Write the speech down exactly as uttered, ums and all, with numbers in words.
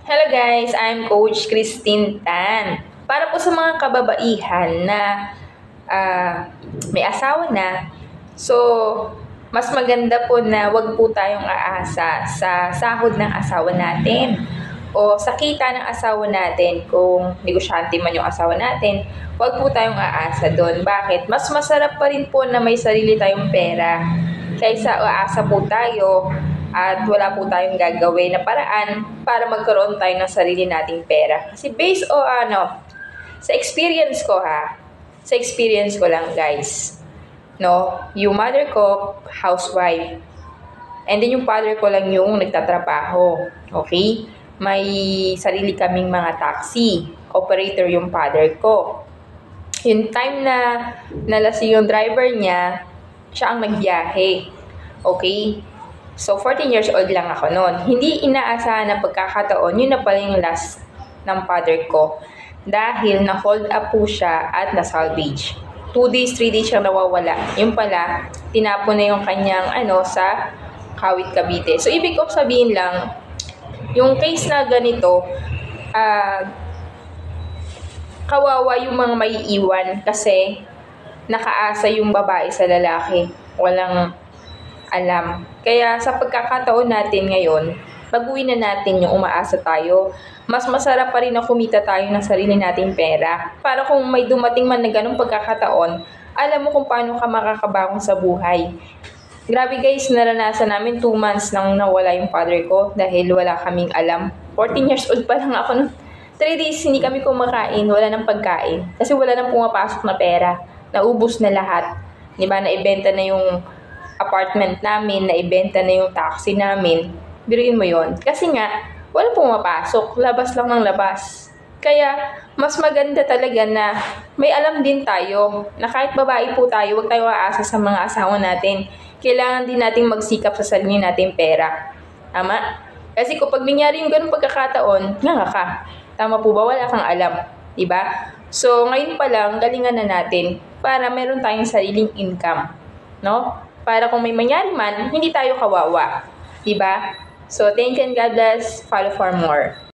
Hello guys, I'm Coach Christine Tan. Para po sa mga kababaihan na uh, may asawa na, so mas maganda po na wag po tayong aasa sa sahod ng asawa natin o sa kita ng asawa natin. Kung negosyante man yung asawa natin, wag po tayong aasa doon. Bakit? Mas masarap pa rin po na may sarili tayong pera kaysa aasa po tayo at wala po tayong gagawin na paraan para magkaroon tayo ng sarili nating pera. Kasi based o ano, sa experience ko ha, sa experience ko lang guys, no, yung mother ko, housewife, and then yung father ko lang yung nagtatrabaho, okay? May sarili kaming mga taxi, operator yung father ko. Yung time na nalasing yung driver niya, siya ang nagbiyahe, okay? So, fourteen years old lang ako noon. Hindi inaasahan na pagkakataon, yun na pala yung last ng father ko. Dahil na-hold up po siya at na-salvage. Two days, three days siyang nawawala. Yung pala, tinapon na yung kanyang ano sa Kawit, Cavite. So, ibig ko sabihin lang, yung case na ganito, ah, uh, kawawa yung mga may iwan kasi nakaasa yung babae sa lalaki. Walang alam. Kaya sa pagkakataon natin ngayon, baguhin na natin yung umaasa tayo. Mas masarap pa rin na kumita tayo ng sarili nating pera. Para kung may dumating man na ganung pagkakataon, alam mo kung paano ka makakabangon sa buhay. Grabe guys, naranasan namin two months nang nawala yung father ko dahil wala kaming alam. fourteen years old pa lang ako nun. three days hindi kami kumakain, wala nang pagkain. Kasi wala nang pumapasok na pera. Naubos na lahat. Diba, naibenta na yung apartment namin, naibenta na yung taxi namin. Biruin mo yon. Kasi nga, wala pumapasok. Labas lang ng labas. Kaya, mas maganda talaga na may alam din tayo na kahit babae po tayo, huwag tayo aasa sa mga asawa natin. Kailangan din natin magsikap sa sarili natin pera. Tama? Kasi kapag nangyari yung ganung pagkakataon, nga nga ka. Tama po ba? Wala kang alam. Diba? So, ngayon pa lang, galingan na natin para meron tayong sariling income. No? Para kung may mangyari man, hindi tayo kawawa. Diba? So, thank you and God bless. Follow for more.